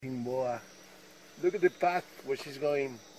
Boa. Look at the path where she's going.